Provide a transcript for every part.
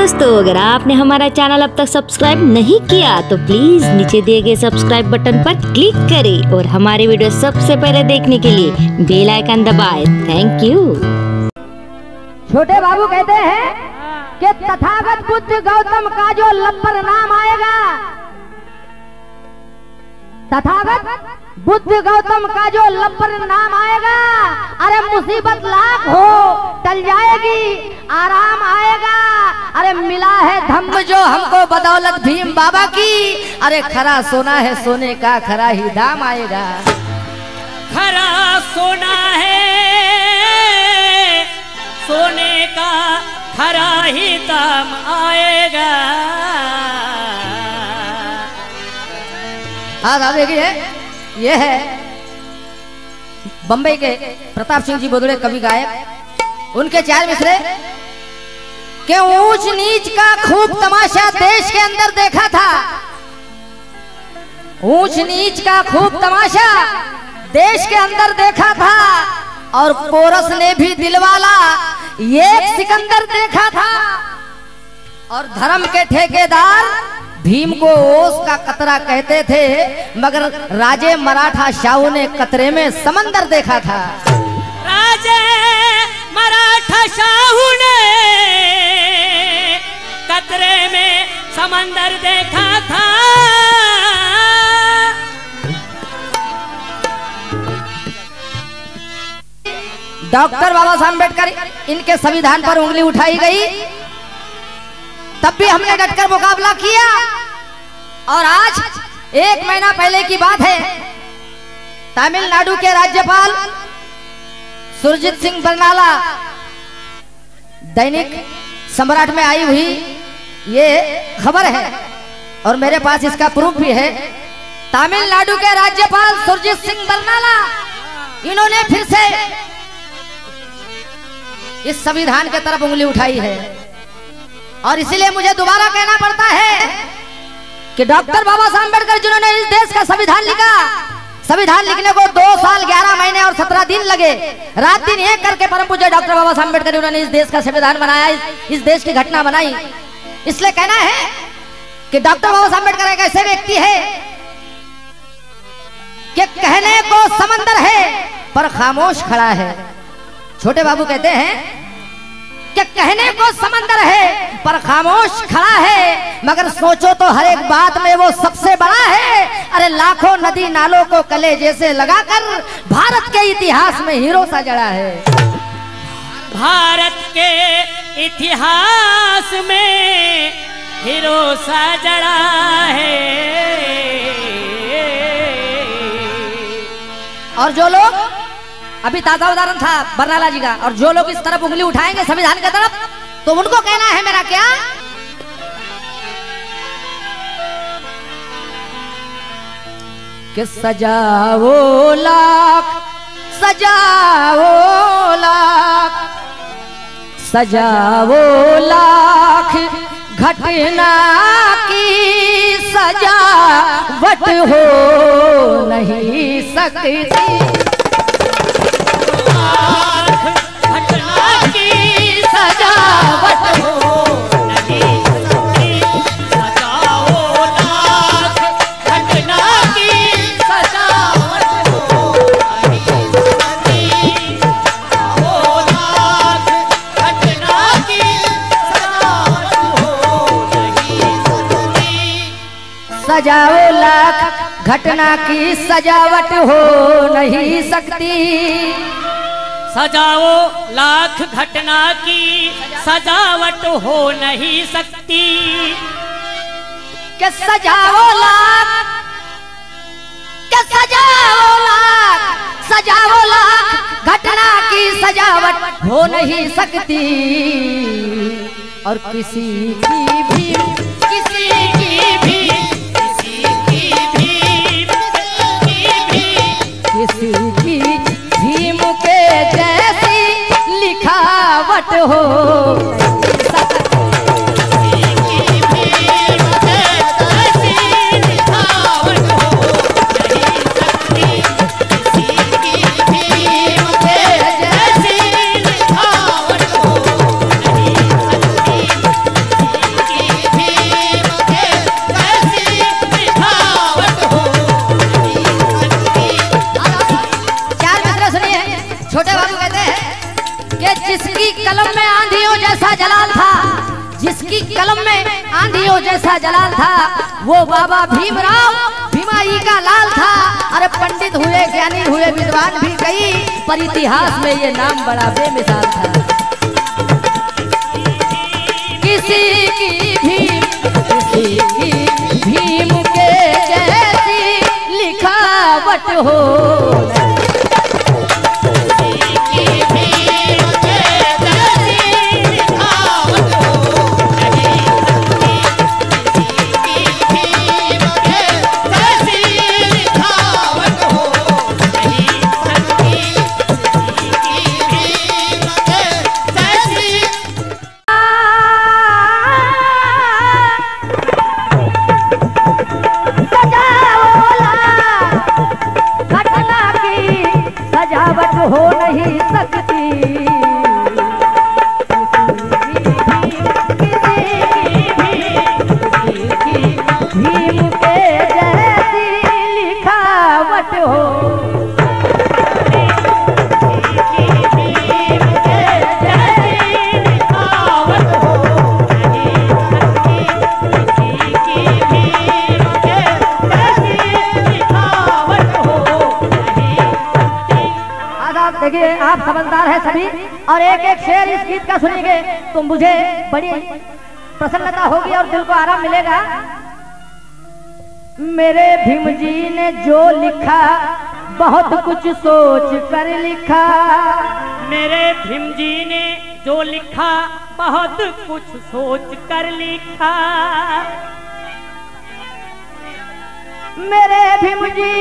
दोस्तों, अगर आपने हमारा चैनल अब तक सब्सक्राइब नहीं किया तो प्लीज नीचे दिए गए सब्सक्राइब बटन पर क्लिक करें और हमारे वीडियो सबसे पहले देखने के लिए बेल आइकन दबाएं। Thank you. छोटे बाबू कहते हैं कि तथागत बुद्ध गौतम का जो लब्बर नाम आएगा, तथागत बुद्ध गौतम का जो लब्बर नाम आएगा, अरे मुसीबत लाख हो टल जाएगी, आराम आएगा। अरे मिला है धम्म जो हमको बदौलत भीम बाबा की, अरे खरा सोना है सोने का खरा ही दाम आएगा। खरा सोना है सोने का खरा ही दाम आएगा। हाँ देखिए, ये है बम्बई के प्रताप सिंह जी बोदड़े कवि गायक। उनके चार मिसरे कि ऊंच नीच का खूब तमाशा देश के अंदर देखा था, ऊंच नीच का खूब तमाशा देश के अंदर देखा था, और पोरस ने भी दिलवाला एक सिकंदर देखा था, और धर्म के ठेकेदार भीम को ओस का कतरा कहते थे, मगर राजे मराठा शाहू ने कतरे में समंदर देखा था। राजे मराठा शाहू ने कतरे में समंदर देखा था। डॉक्टर बाबा साहब अम्बेडकर इनके संविधान पर उंगली उठाई गई, तब भी हमने डटकर मुकाबला किया। और आज 1 महीना पहले की बात है, तमिलनाडु के राज्यपाल सुरजीत सिंह बरनाला दैनिक सम्राट में आई हुई ये खबर है, और मेरे पास इसका प्रूफ भी है। तमिलनाडु के राज्यपाल सुरजीत सिंह बरनाला, इन्होंने फिर से इस संविधान के तरफ उंगली उठाई है, और इसीलिए मुझे दोबारा कहना पड़ता है कि डॉक्टर बाबा साहब अम्बेडकर जिन्होंने इस देश का संविधान लिखा, संविधान लिखने को 2 साल 11 महीने और 17 दिन लगे, रात दिन एक करके परम पूज्य डॉक्टर बाबा साहब अम्बेडकर उन्होंने इस देश का संविधान बनाया, इस देश की घटना बनाई। इसलिए कहना है कि डॉक्टर बाबा साहब अम्बेडकर एक ऐसे व्यक्ति है कि कहने को समंदर है पर खामोश खड़ा है। छोटे बाबू कहते हैं कि कहने को समंदर है पर खामोश खड़ा है, मगर सोचो तो हर एक बात में वो सबसे बड़ा है। अरे लाखों नदी नालों को कलेजे से लगाकर भारत के इतिहास में हीरो सा जड़ा है। भारत के इतिहास में हीरो सा जड़ा है। और जो लोग, अभी ताजा उदाहरण था बरनाला जी का, और जो लोग इस तरफ उंगली उठाएंगे संविधान की तरफ, तो उनको कहना है मेरा क्या, कि सजाओ लाख सजाओ लाख सजाओ लाख घटना की सजावट हो नहीं सकती। घटना की सजावट हो नहीं सकती। सजाओ लाख घटना की सजावट हो नहीं सकती। सजाओ लाख घटना की सजावट हो नहीं सकती। सजाओ लाख घटना की सजावट हो नहीं सकती। सजाओ लाख घटना की सजावट हो नहीं सकती। कि सजाओ लाख सजाओ लाख घटना की सजावट हो नहीं सकती। और किसी की भी भीम के जैसी लिखावट हो। छोटे बाबू कहते हैं कि जिसकी कलम में आंधियों जैसा जलाल था, जिसकी कलम में आंधियों जैसा जलाल था, वो बाबा भीमराव भीमाई का लाल था। अरे पंडित हुए, ज्ञानी हुए, विद्वान भी कई, पर इतिहास में ये नाम बड़ा बेमिसाल था। किसी की भीम के जैसी लिखावट हो, हो नहीं सकती भीम के जैसी लिखावट हो। देखिए आप समझदार हैं सभी, और एक एक शेर इस गीत का सुनेंगे तो मुझे बड़ी प्रसन्नता होगी और दिल को आराम मिलेगा। मेरे भीम जी ने जो लिखा बहुत कुछ सोच कर लिखा, मेरे भीम जी ने जो लिखा बहुत कुछ सोच कर लिखा। मेरे भीम जी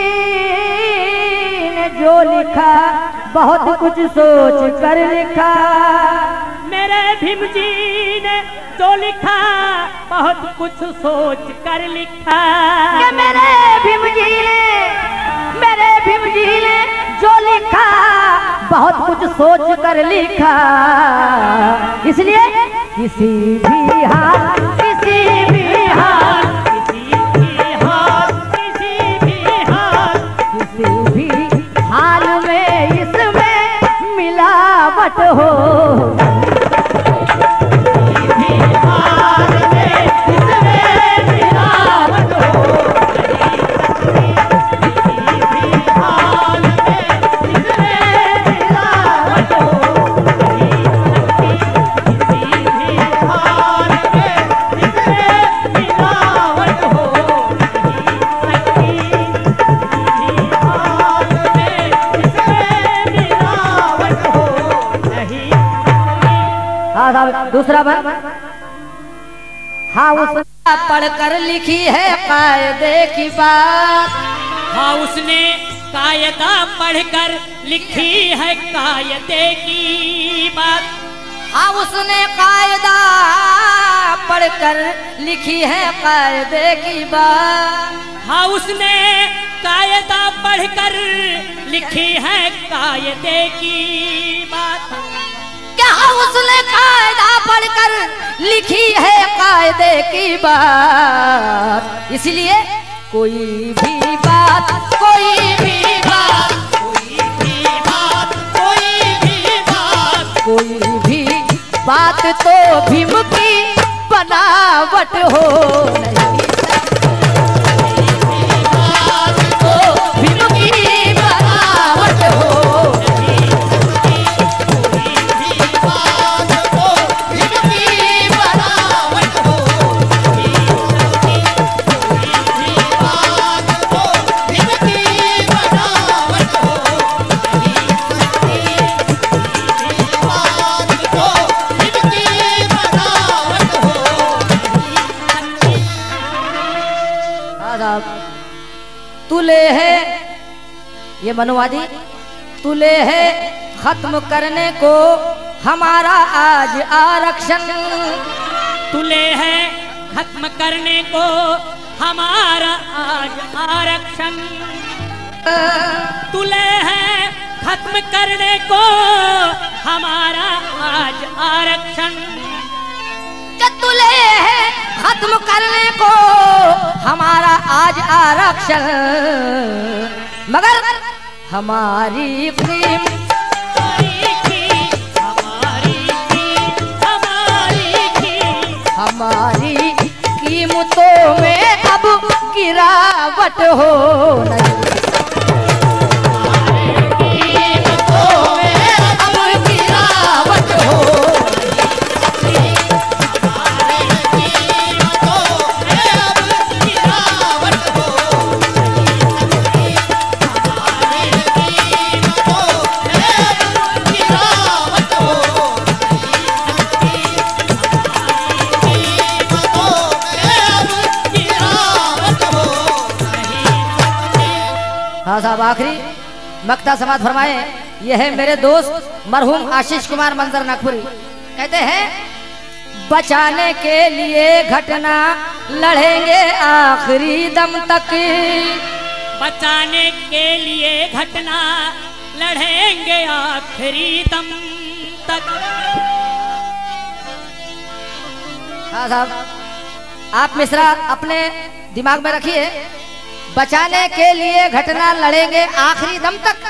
ने जो लिखा बहुत कुछ सोच कर लिखा। मेरे भीम जी ने जो लिखा बहुत कुछ सोच कर लिखा। मेरे भीम जी ने जो लिखा बहुत कुछ सोच कर लिखा। इसलिए किसी भी हाल, किसी भी हाल, हाल में इसमें मिलावट हो। हाल में इसमें मिलावट हो। हाल में इसमें मिलावट हो। हाल में इसमें मिलावट हो। दूसरा बन, हाँ उसने पढ़कर लिखी है कायदे की बात। हाँ उसने कायदा पढ़कर लिखी है कायदे की बात। हाँ उसने कायदा पढ़कर लिखी है कायदे की बात। हाँ उसने कायदा पढ़कर लिखी है कायदे की बात। क्या उसने कायदा पढ़कर लिखी है कायदे की बात। इसलिए कोई भी बात, कोई भी बात, कोई भी बात, कोई भी बात, कोई भी बात तो भीम की बनावट हो नहीं। बात तो भीम की बनावट हो। तुले है ये मनुवादी, तुले है खत्म करने को हमारा आज आरक्षण। तुले है खत्म करने को हमारा आज आरक्षण। तुले है खत्म करने को हमारा आज आरक्षण। तुले है खत्म करने को हमारा आज आरक्षण। मगर हमारी गिरावट हो नहीं। हाँ साहब, आखिरी मक्ता समाज फरमाए। यह है मेरे दोस्त मरहूम आशीष कुमार मंजर नागपुरी, कहते हैं बचाने के लिए घटना लड़ेंगे आखिरी दम तक। बचाने के लिए घटना लड़ेंगे आखिरी दम तक। हाँ साहब, आप मिश्रा अपने दिमाग में रखिए, बचाने के लिए घटना लड़ेंगे आखिरी दम तक।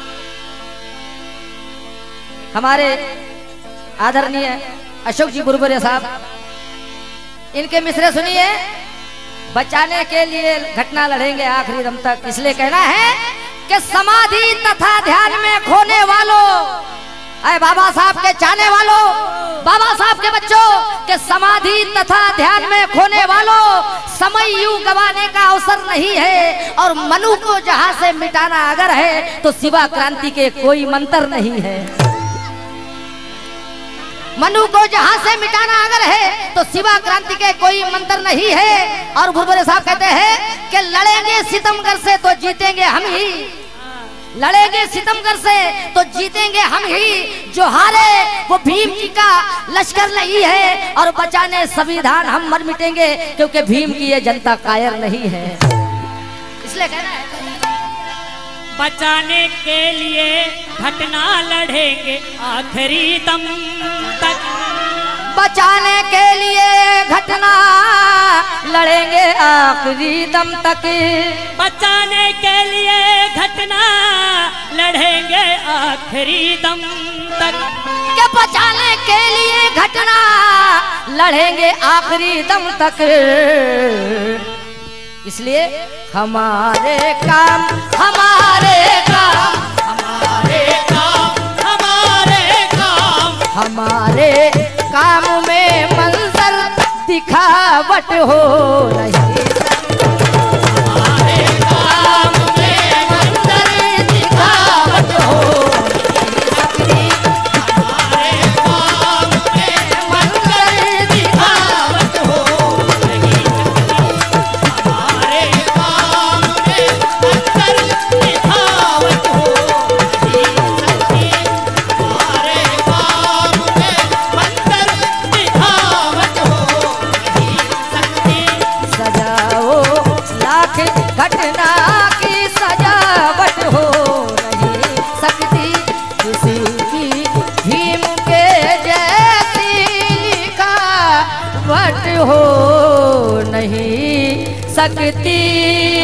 हमारे आदरणीय अशोक जी बुरबुरे साहब, इनके मिसरे सुनिए, बचाने के लिए घटना लड़ेंगे आखिरी दम तक। इसलिए कहना है कि समाधि तथा ध्यान में खोने वालों, अरे बाबा साहब के चाहने वालों, बाबा साहब के बच्चों, के समाधि तथा ध्यान में खोने वालों, समय यूं गवाने का अवसर नहीं है। और मनु को जहां से मिटाना अगर है तो सिवा क्रांति के कोई मंत्र नहीं है। मनु को जहां से मिटाना अगर है तो सिवा क्रांति के कोई मंत्र नहीं है। और बुरबुरे साहब कहते हैं कि लड़ेंगे सितमगर से तो जीतेंगे हम ही, लड़ेंगे सितमगर से तो जीतेंगे हम ही। जो हारे वो भीम जी का लश्कर नहीं है, और बचाने संविधान हम मर मिटेंगे, क्योंकि भीम की ये जनता कायर नहीं है। इसलिए कहना है बचाने के लिए घटना लड़ेंगे आखिरी दम तक। बचाने के लिए घटना लड़ेंगे आखिरी दम तक। बचाने के लिए घटना लड़ेंगे आखिरी दम तक। के बचाने के लिए घटना लड़ेंगे आखिरी दम तक। इसलिए हमारे काम हमारे काम हमारे काम हमारे काम हमारे काम में मंजर दिखावट हो नहीं। हमारे काम में मंजर दिखावट हो नहीं। हमारे काम में मंजर दिखावट हो नहीं सकती। हमारे काम में अंतर दिखावट हो नहीं सकती। हमारे काम में अंतर दिखावट हो नहीं सकती। सजाओ लाख घटना की सजावट हो नहीं सकती। किसी की भीम के जैसी लिखावट हो नहीं सकती।